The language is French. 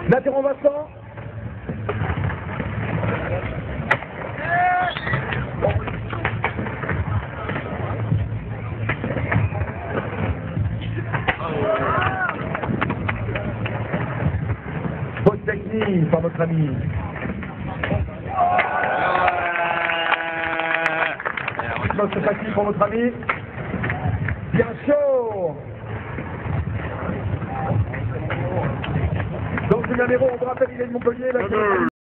Nathan Vincent. Bonne technique par notre ami. C'est facile pour notre ami. Bien chaud. Donc, le numéro, on vous rappelle, il est de Montpellier. Là,